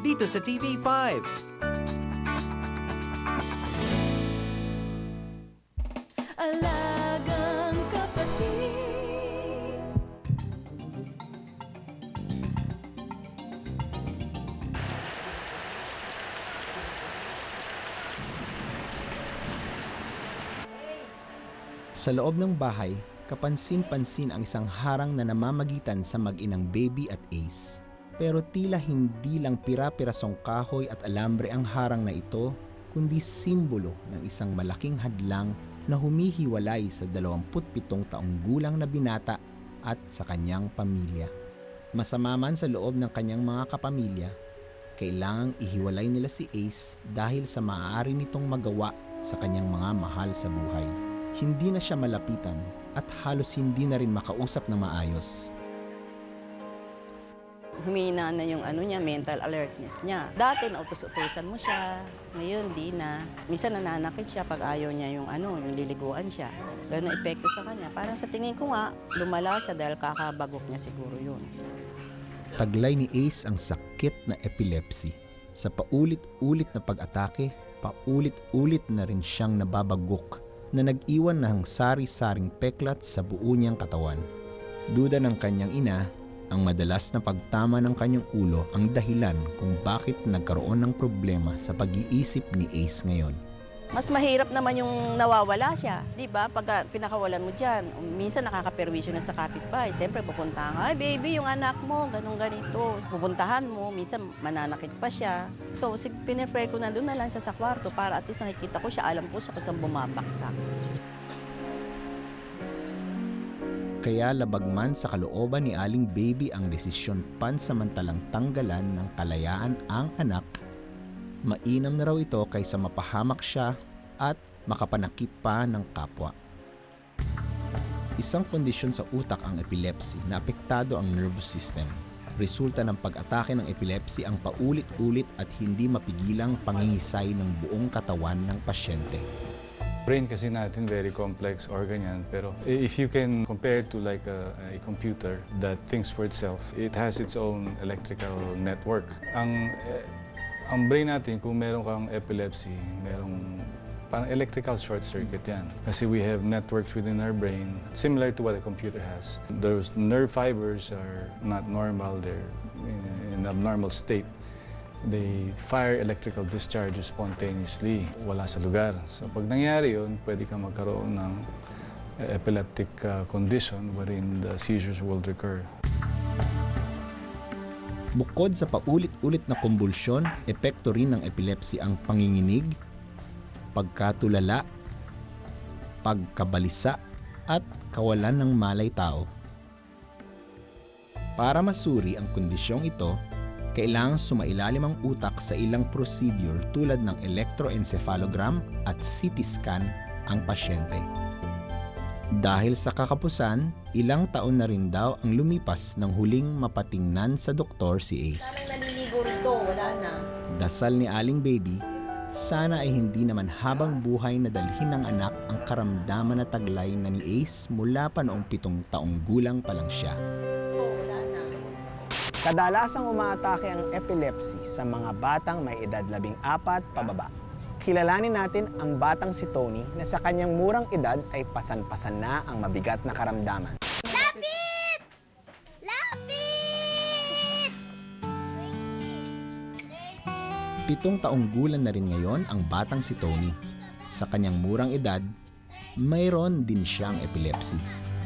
dito sa TV5. Alagang kapatid. Sa loob ng bahay, kapansin-pansin ang isang harang na namamagitan sa mag-inang Baby at Ace. Pero tila hindi lang pira-pirasong kahoy at alambre ang harang na ito, kundi simbolo ng isang malaking hadlang na humihiwalay sa 27 taong gulang na binata at sa kanyang pamilya. Masama man sa loob ng kanyang mga kapamilya, kailangang ihiwalay nila si Ace dahil sa maaari nitong magawa sa kanyang mga mahal sa buhay. Hindi na siya malapitan at halos hindi na rin makausap ng maayos. Humina na yung mental alertness niya. Dati nautos-utusan mo siya, ngayon di na. Minsan nananakit siya pag ayaw niya yung liliguan siya. Ganun na epekto sa kanya. Parang sa tingin ko nga, lumala siya dahil kakabagok niya siguro yun. Taglay ni Ace ang sakit na epilepsy. Sa paulit-ulit na pag-atake, paulit-ulit na rin siyang nababagok na nag-iwan ng sari-saring peklat sa buo niyang katawan. Duda ng kanyang ina, ang madalas na pagtama ng kanyang ulo ang dahilan kung bakit nagkaroon ng problema sa pag-iisip ni Ace ngayon. Mas mahirap naman yung nawawala siya, di ba? Pag pinakawalan mo dyan, minsan nakakaperwisyo na sa kapitbahay. Siyempre pupunta ka, ay baby, yung anak mo, ganun ganito. Pupuntahan mo, minsan mananakit pa siya. So, pinifray ko na doon na lang siya sa kwarto para at least nakikita ko siya, alam ko siya kung saan bumabaksak. Kaya labag man sa kalooban ni Aling Baby ang desisyon pansamantalang tanggalan ng kalayaan ang anak, mainam na raw ito kaysa mapahamak siya at makapanakit pa ng kapwa. Isang kondisyon sa utak ang epilepsy na apektado ang nervous system. Resulta ng pag-atake ng epilepsy ang paulit-ulit at hindi mapigilang pangingisay ng buong katawan ng pasyente. Brain kasi natin, very complex organ yan. Pero if you can compare it to like a computer that thinks for itself, it has its own electrical network. Ang brain natin, kung meron kang epilepsy, merong parang electrical short circuit yan. Kasi we have networks within our brain, similar to what a computer has. Those nerve fibers are not normal, they're in an abnormal state. They fire electrical discharges spontaneously, wala sa lugar. So pag nangyari yun, pwede kang magkaroon ng epileptic condition wherein the seizures will recur. Bukod sa paulit-ulit na kumbulsyon, epekto rin ng epilepsy ang panginginig, pagkatulala, pagkabalisa, at kawalan ng malay tao. Para masuri ang kondisyong ito, kailangang sumailalim ang utak sa ilang procedure tulad ng electroencephalogram at CT scan ang pasyente. Dahil sa kakapusan, ilang taon na rin daw ang lumipas nang huling mapatingnan sa doktor si Ace. Parang naliligo rito, wala na. Dasal ni Aling Baby, sana ay hindi naman habang buhay na dalhin ng anak ang karamdaman na taglay na ni Ace mula pa noong 7 taong gulang pa lang siya. Kadalasang umaatake ang epilepsy sa mga batang may edad 14 pababa. Kilalanin natin ang batang si Tony na sa kanyang murang edad ay pasan-pasan na ang mabigat na karamdaman. Lapit! Lapit! 7 taong gulang na rin ngayon ang batang si Tony. Sa kanyang murang edad, mayroon din siyang epilepsy.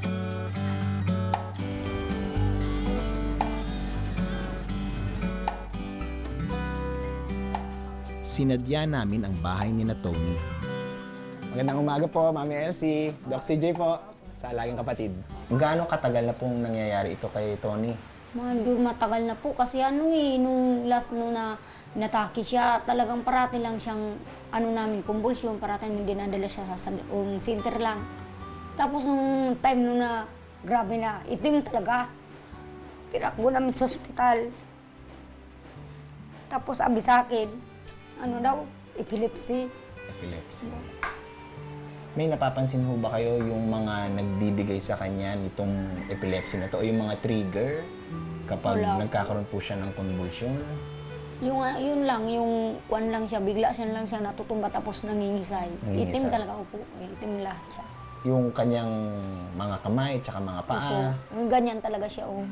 Sinadya namin ang bahay ni na Tony. Magandang umaga po, Mami Elsie, Doc CJ po, sa Alagang Kapatid. Gaano katagal na pong nangyayari ito kay Tony? Medyo matagal na po kasi nung last na natake siya, talagang parati lang siyang kumbulsyon, parati namin dinadala siya sa center lang. Tapos nung time na grabe na, itim talaga. Tinakbo namin sa ospital. Tapos sabi sa akin, epilepsy. Epilepsy. May napapansin ho ba kayo yung mga nagbibigay sa kanya nitong epilepsy na to o yung mga trigger kapag nagkakaroon po siya ng convulsion? Yun lang, yung kwan lang siya, bigla siya lang siya natutumba tapos nangingisay. Nangingisay. Itim talaga, upo. Itim lahat siya. Yung kanyang mga kamay, tsaka mga paa. Yung ganyan talaga siya, oh.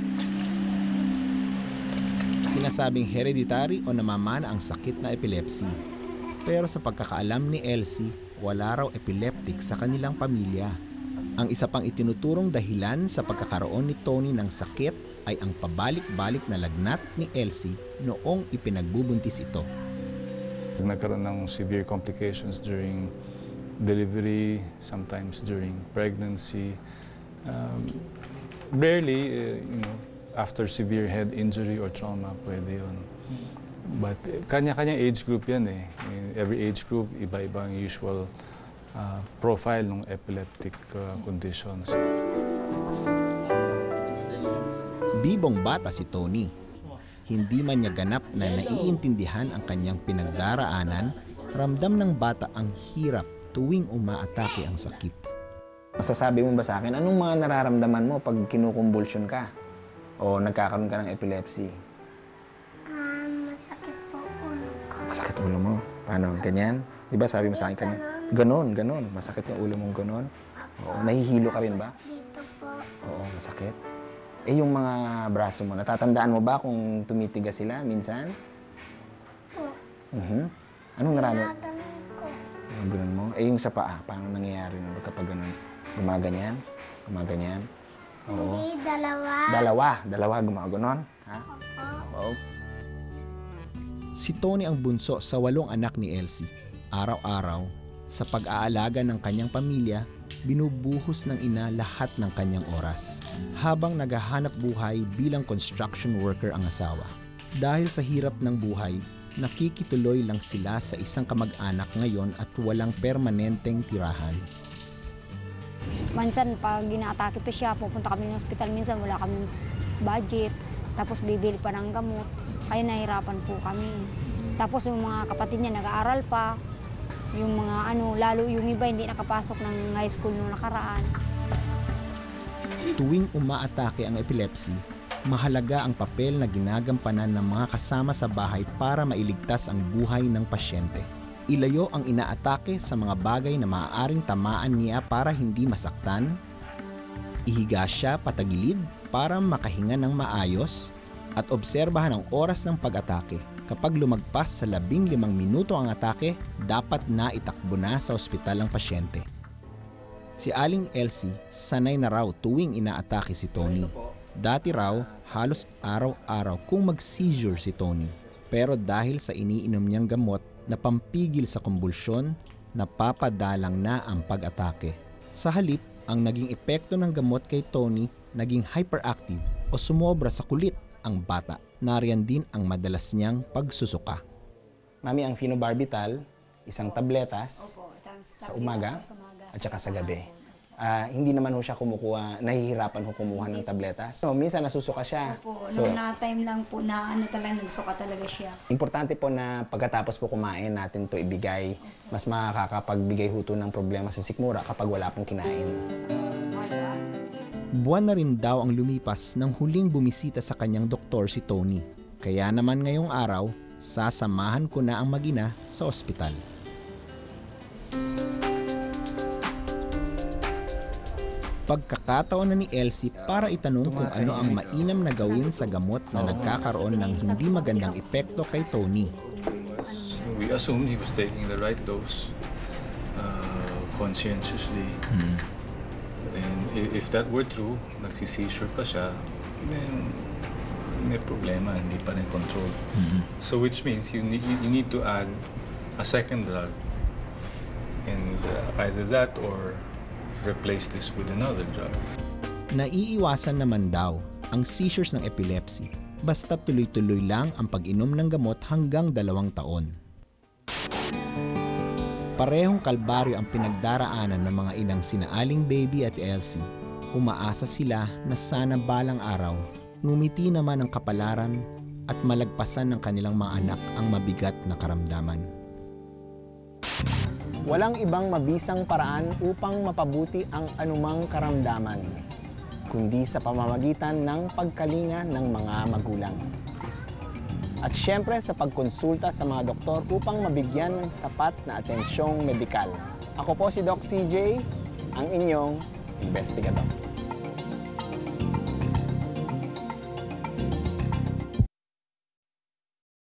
Sinasabing hereditary o namamana ang sakit na epilepsy. Pero sa pagkakaalam ni Elsie, wala raw epileptic sa kanilang pamilya. Ang isa pang itinuturong dahilan sa pagkakaroon ni Tony ng sakit ay ang pabalik-balik na lagnat ni Elsie noong ipinagbubuntis ito. Nagkaroon ng severe complications during delivery, sometimes during pregnancy. Rarely, after severe head injury or trauma, pwede yun. But kanya-kanya age group yan eh. In every age group, iba-iba ang usual profile ng epileptic conditions. Bibong bata si Tony. Hindi man niya ganap na naiintindihan ang kanyang pinagdaraanan, ramdam ng bata ang hirap tuwing umaatake ang sakit. Masasabi mo ba sa akin, anong mga nararamdaman mo pag kinukumbulsyon ka? O nagkakaroon ka ng epilepsy? Masakit po ulo ko. Masakit ulo mo? Paano? Ganyan? Di ba sabi mo sa akin kanina? Ganon, ganon. Masakit yung ulo mong ganon? Oo. Nahihilo ka rin ba? Dito po. Oo, masakit. Eh, yung mga braso mo, natatandaan mo ba kung tumitigas sila minsan? Po. Anong nararamdaman? Tinatanong ko. Yung ganun mo? Eh, yung sa paa, paano nangyayari nun kapag ganun? Gumaganyan? Gumaganyan? Oo. Hindi, dalawa. Dalawa gumaganon? Ha? Oo. Si Tony ang bunso sa 8 anak ni Elsie. Araw-araw, sa pag-aalaga ng kanyang pamilya, binubuhos ng ina lahat ng kanyang oras. Habang naghahanap buhay bilang construction worker ang asawa. Dahil sa hirap ng buhay, nakikituloy lang sila sa isang kamag-anak ngayon at walang permanenteng tirahan. Minsan, pag ginaatake pa siya, pupunta kami ng ospital. Minsan, wala kaming budget. Tapos, bibili pa ng gamot. Kaya nahirapan po kami. Tapos, yung mga kapatid niya nag-aaral pa. Yung mga lalo yung iba hindi nakapasok ng high school noong nakaraan. Tuwing umaatake ang epilepsy, mahalaga ang papel na ginagampanan ng mga kasama sa bahay para mailigtas ang buhay ng pasyente. Ilayo ang inaatake sa mga bagay na maaaring tamaan niya para hindi masaktan. Ihiga siya patagilid para makahinga ng maayos at obserbahan ang oras ng pag-atake. Kapag lumagpas sa 15 minuto ang atake, dapat na itakbo na sa ospital ang pasyente. Si Aling Elsie sanay na raw tuwing inaatake si Tony. Dati raw, halos araw-araw kung mag-seizure si Tony. Pero dahil sa iniinom niyang gamot na pampigil sa kumbulsyon, napapadalang na ang pag-atake. Sa halip, ang naging epekto ng gamot kay Tony naging hyperactive o sumobra sa kulit ang bata. Nariyan din ang madalas niyang pagsusuka. Mami, ang phenobarbital, isang tabletas sa umaga at saka sa gabi. Hindi naman ho siya kumukuha, nahihirapan ho kumuha ng tabletas. So, minsan nasusuka siya. Opo, So, nung na-time lang po na talagang nagsuka talaga siya. importante po na pagkatapos po kumain natin to ibigay, mas makakapagbigay ho to ng problema sa sikmura kapag wala pong kinain. Buwan na rin daw ang lumipas nang huling bumisita sa kanyang doktor si Tony. Kaya naman ngayong araw, sasamahan ko na ang mag-ina sa ospital. Pagkakataon na ni Elsie para itanong kung ano ang mainam na gawin sa gamot na nagkakaroon ng hindi magandang epekto kay Tony. We assumed he was taking the right dose conscientiously. And if that were true, nagsi-seizure pa siya, then may problema, hindi pa rin control. So which means you need to add a second drug, and either that or replace this with another drug. Naiiwasan naman daw ang seizures ng epilepsy basta tuloy-tuloy lang ang pag-inom ng gamot hanggang 2 taon. Parehong kalbaryo ang pinagdaraanan ng mga inang sina Aling Baby at Elsie. Umaasa sila na sana balang araw, ngumiti naman ang kapalaran at malagpasan ng kanilang mga anak ang mabigat na karamdaman. Walang ibang mabisang paraan upang mapabuti ang anumang karamdaman, kundi sa pamamagitan ng pagkalinga ng mga magulang. At syempre sa pagkonsulta sa mga doktor upang mabigyan ng sapat na atensyong medikal. Ako po si Doc CJ, ang inyong investigador.